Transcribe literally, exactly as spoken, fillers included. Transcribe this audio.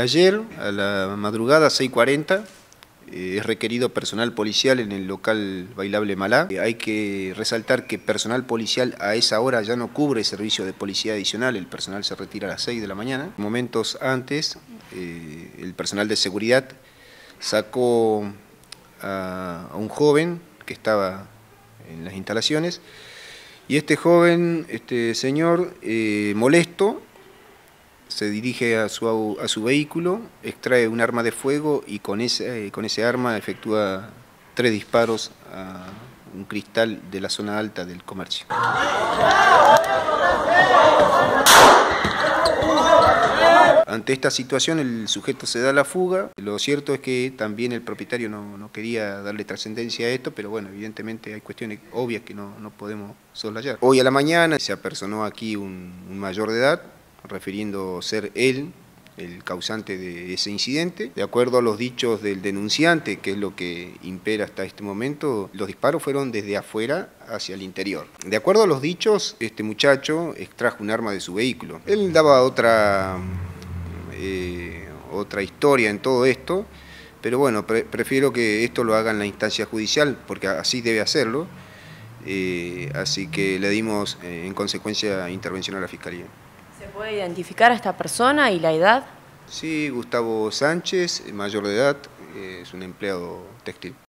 Ayer, a la madrugada, seis y cuarenta, eh, es requerido personal policial en el local bailable Malá. Eh, hay que resaltar que personal policial a esa hora ya no cubre servicio de policía adicional, el personal se retira a las seis de la mañana. Momentos antes, eh, el personal de seguridad sacó a, a un joven que estaba en las instalaciones, y este joven, este señor, eh, molesto, se dirige a su, a su vehículo, extrae un arma de fuego y con ese, con ese arma efectúa tres disparos a un cristal de la zona alta del comercio. Ante esta situación el sujeto se da a la fuga. Lo cierto es que también el propietario no, no quería darle trascendencia a esto, pero bueno, evidentemente hay cuestiones obvias que no, no podemos soslayar. Hoy a la mañana se apersonó aquí un, un mayor de edad, refiriendo ser él el causante de ese incidente. De acuerdo a los dichos del denunciante, que es lo que impera hasta este momento, los disparos fueron desde afuera hacia el interior. De acuerdo a los dichos, este muchacho extrajo un arma de su vehículo. Él daba otra, eh, otra historia en todo esto, pero bueno, pre prefiero que esto lo haga en la instancia judicial, porque así debe hacerlo, eh, así que le dimos eh, en consecuencia intervención a la Fiscalía. ¿Se puede identificar a esta persona y la edad? Sí, Gustavo Sánchez, mayor de edad, es un empleado textil.